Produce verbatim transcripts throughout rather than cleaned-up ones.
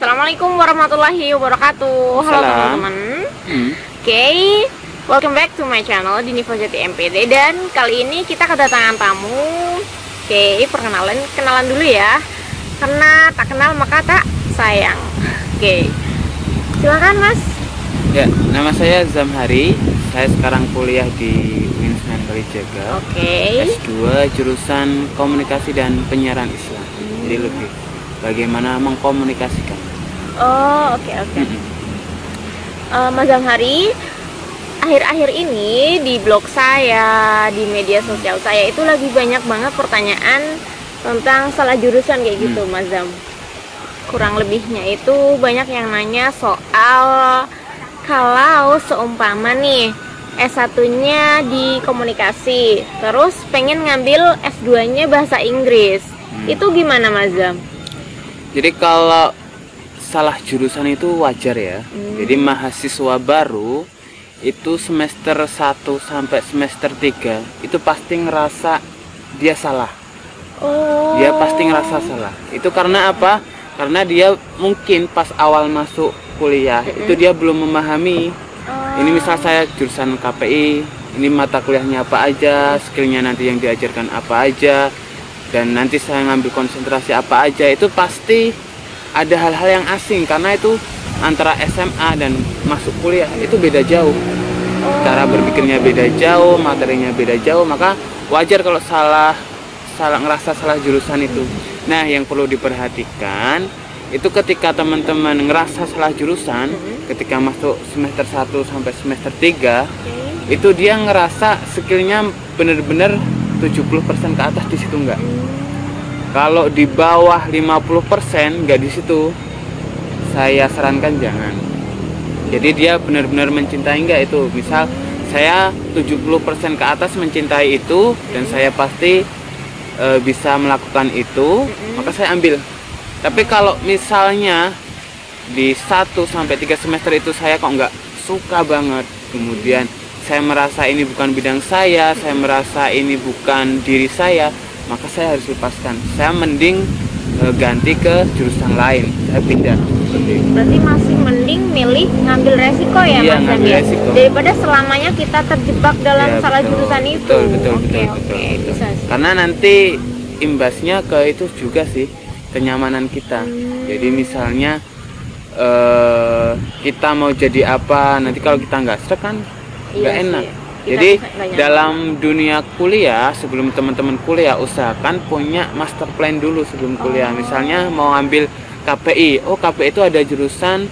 Assalamualaikum warahmatullahi wabarakatuh. Halo teman-teman. hmm. Oke, okay. Welcome back to my channel Diniva Jati M P D. Dan kali ini kita kedatangan tamu. Oke, okay, perkenalan kenalan dulu ya. Karena tak kenal maka tak sayang. Oke, okay. Silakan Mas. Ya, nama saya Zamhari. Saya sekarang kuliah di Unismen Kalijaga. Oke. Okay. S dua jurusan Komunikasi dan Penyiaran Islam. Hmm. Jadi lebih bagaimana mengkomunikasikan. Oh, oke okay, oke. Okay. Hmm. Uh, Mas Zamhari, akhir-akhir ini di blog saya, di media sosial saya itu lagi banyak banget pertanyaan tentang salah jurusan kayak gitu, hmm. Mas Zam. Kurang lebihnya itu banyak yang nanya soal kalau seumpama nih S satunya di komunikasi, terus pengen ngambil S duanya bahasa Inggris. Hmm. Itu gimana Mas Zam? Jadi kalau salah jurusan itu wajar ya. Hmm. Jadi mahasiswa baru itu semester satu sampai semester tiga itu pasti ngerasa dia salah. Oh. Dia pasti ngerasa salah. Itu karena apa? Karena dia mungkin pas awal masuk kuliah mm-hmm. itu dia belum memahami. Oh. Ini misal saya jurusan K P I, ini mata kuliahnya apa aja, skillnya nanti yang diajarkan apa aja, dan nanti saya ngambil konsentrasi apa aja, itu pasti ada hal-hal yang asing karena itu antara S M A dan masuk kuliah itu beda jauh. Cara berpikirnya beda jauh, materinya beda jauh, maka wajar kalau salah salah ngerasa salah jurusan itu. Nah, yang perlu diperhatikan itu ketika teman-teman ngerasa salah jurusan, ketika masuk semester satu sampai semester tiga, itu dia ngerasa skillnya bener-bener tujuh puluh persen ke atas di situ enggak. Kalau di bawah lima puluh persen nggak di situ, saya sarankan jangan. Jadi dia benar-benar mencintai nggak itu. Misal saya tujuh puluh persen ke atas mencintai itu dan saya pasti e, bisa melakukan itu, maka saya ambil. Tapi kalau misalnya di satu sampai tiga semester itu saya kok nggak suka banget, kemudian saya merasa ini bukan bidang saya, saya merasa ini bukan diri saya, maka saya harus lepaskan. Saya mending e, ganti ke jurusan lain, saya pindah. Berarti masih mending milih ngambil resiko ya, iya, Mas ngambil ya? resiko. Daripada selamanya kita terjebak dalam ya, salah betul, jurusan itu. Betul, betul, oke, betul, oke, betul, betul. bisa. Karena nanti imbasnya ke itu juga sih, kenyamanan kita. Hmm. Jadi misalnya e, kita mau jadi apa, nanti kalau kita nggak srek kan nggak iya enak. Sih. Jadi dalam dunia kuliah, sebelum teman-teman kuliah, usahakan punya master plan dulu sebelum kuliah. Oh. Misalnya mau ambil K P I, oh K P I itu ada jurusan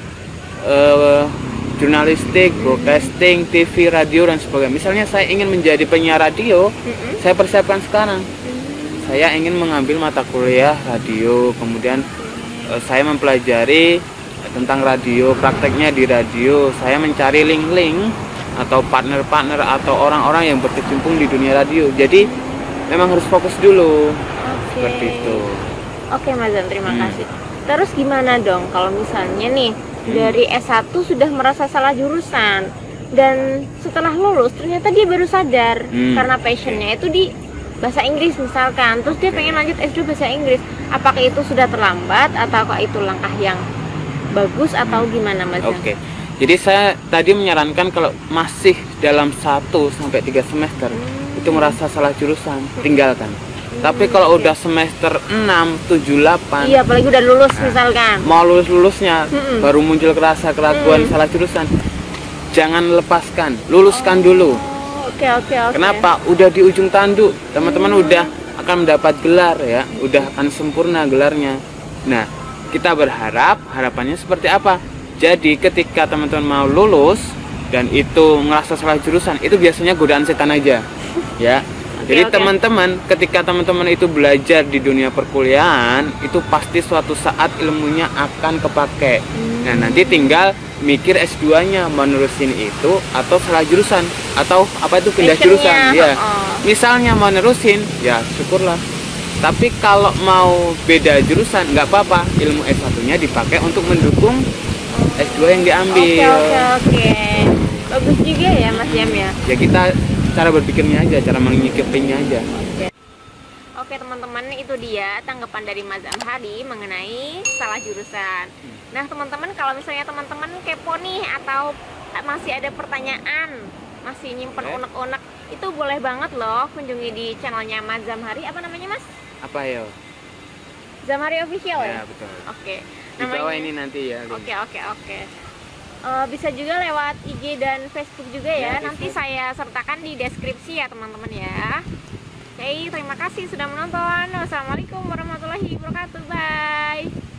uh, jurnalistik, broadcasting, T V, radio dan sebagainya. Misalnya saya ingin menjadi penyiar radio, mm-hmm. saya persiapkan sekarang. Mm-hmm. Saya ingin mengambil mata kuliah radio, kemudian uh, saya mempelajari tentang radio, prakteknya di radio. Saya mencari link-link atau partner-partner atau orang-orang yang berkecimpung di dunia radio. Jadi memang harus fokus dulu. Okay. Seperti itu. Oke, Mas Zam, terima hmm. kasih. Terus gimana dong kalau misalnya nih hmm. dari S satu sudah merasa salah jurusan dan setelah lulus ternyata dia baru sadar hmm. karena passionnya itu di bahasa Inggris misalkan, terus dia pengen lanjut S dua bahasa Inggris. Apakah itu sudah terlambat ataukah itu langkah yang bagus atau gimana, Mas Zam? Oke. Okay. Jadi saya tadi menyarankan kalau masih dalam satu sampai tiga semester hmm. itu merasa salah jurusan, tinggalkan. Hmm, Tapi kalau okay. udah semester enam, tujuh, delapan, iya, apalagi udah lulus nah, misalkan, mau lulus-lulusnya hmm. baru muncul kerasa keraguan hmm. salah jurusan, jangan lepaskan, luluskan oh, dulu. Oke, okay, oke, okay, oke. Okay. Kenapa? Udah di ujung tanduk, teman-teman hmm. udah akan mendapat gelar ya, udah akan sempurna gelarnya. Nah, kita berharap harapannya seperti apa? Jadi ketika teman-teman mau lulus dan itu ngerasa salah jurusan, itu biasanya godaan setan aja, ya. Okay, Jadi okay. teman-teman, ketika teman-teman itu belajar di dunia perkuliahan, itu pasti suatu saat ilmunya akan kepake. Hmm. Nah, nanti tinggal mikir S duanya mau nerusin itu atau salah jurusan atau apa itu pindah jurusan, ya. Oh. Misalnya mau nerusin, ya syukurlah. Tapi kalau mau beda jurusan, nggak apa-apa. Ilmu S satunya dipakai untuk mendukung S dua yang diambil. Oke, oke, oke. Bagus juga ya, Mas Yam ya. Ya kita cara berpikirnya aja, cara menyikapinya aja. Oke. Oke teman-teman, itu dia tanggapan dari Mas Zamhari mengenai salah jurusan. Nah teman-teman, kalau misalnya teman-teman kepo nih atau masih ada pertanyaan, masih nyimpen Boleh. unek-unek, itu boleh banget loh kunjungi di channelnya Mas Zamhari. Apa namanya Mas? Apa yo? Zamhari Official ya? Ya betul. Oke. Di bawah ini nanti ya. link. Oke oke oke. Eh, bisa juga lewat I G dan Facebook juga ya. Ya, Nanti Facebook. saya sertakan di deskripsi ya teman-teman ya. Oke, terima kasih sudah menonton. Wassalamualaikum warahmatullahi wabarakatuh. Bye.